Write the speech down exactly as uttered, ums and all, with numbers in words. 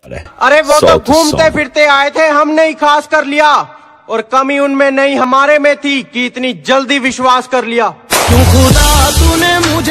अरे वो तो घूमते फिरते आए थे, हमने ही खास कर लिया, और कमी उनमें नहीं हमारे में थी कि इतनी जल्दी विश्वास कर लिया। क्यों खुदा तूने मुझे